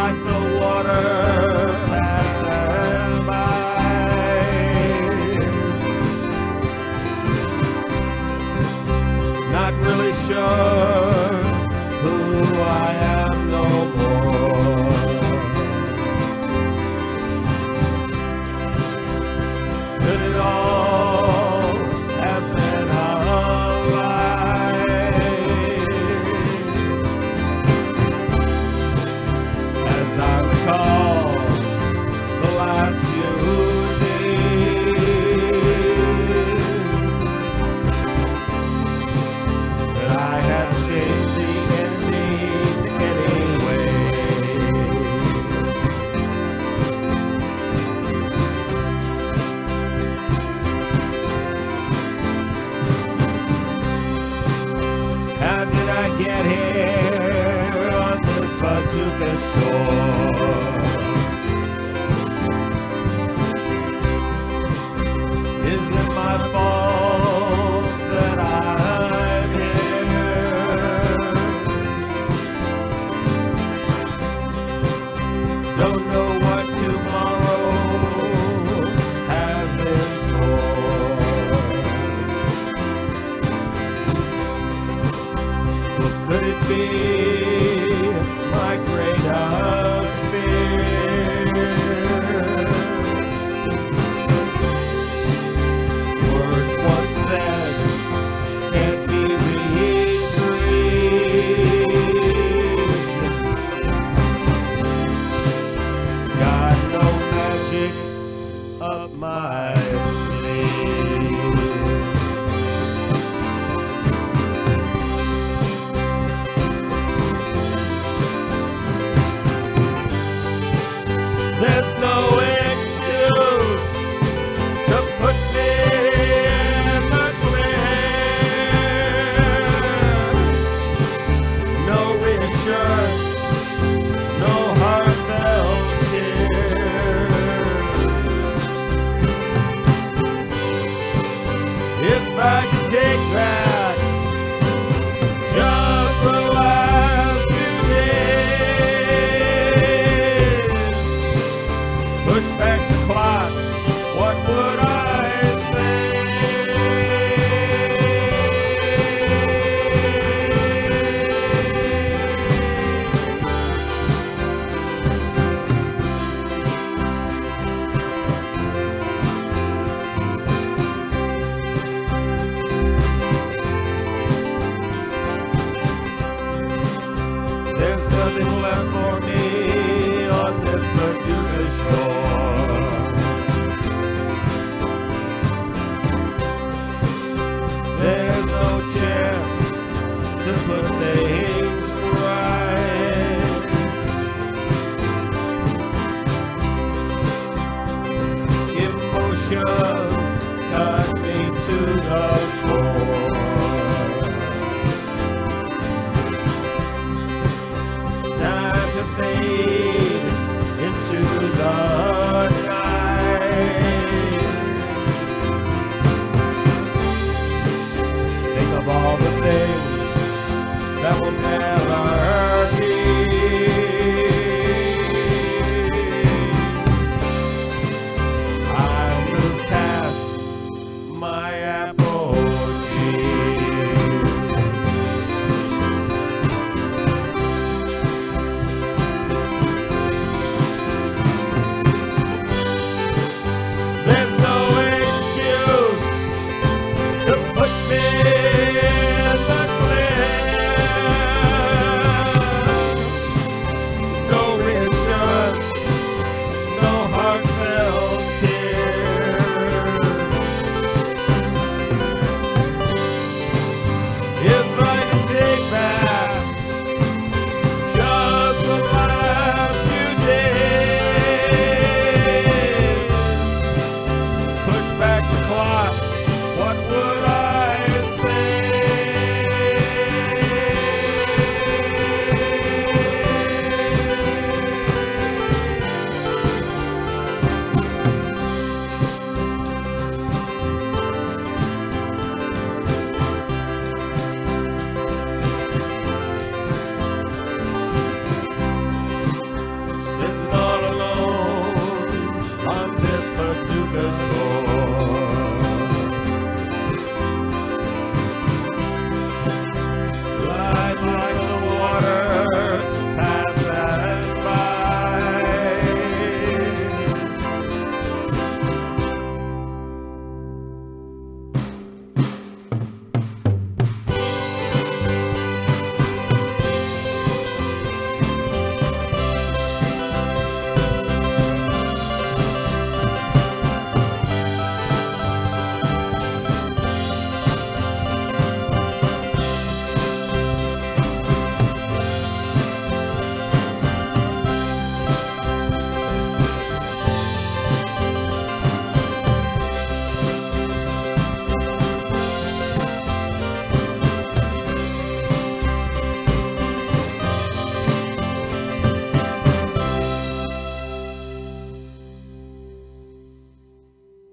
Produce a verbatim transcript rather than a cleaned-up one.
like the water passing by. Not really sure who I am no more. Could it all have been a lie? As I recall the last few days, that I had changed the ending anyway. How did I get here on this Paducah shore? Is it my fault that I'm here? Don't know what tomorrow has in store. Well, could it be my greatest fear? Words once said can't be retrieved. Got no magic up my sleeve. There's no excuse to put me in the clear. No reassurance, no heartfelt tears. If I could take back just the last few days, push back the clock, what would I say? There's nothing left for me on this Paducah shore. There's no chance to put things right. Emotions cut me to the core. Time to fade into the night. Think of all the things that will never be. I'll move past my apogee. There's no excuse to put me in the clear. No reassurance, no heartfelt tears. If I could take back just the last few days, push back the clock, what would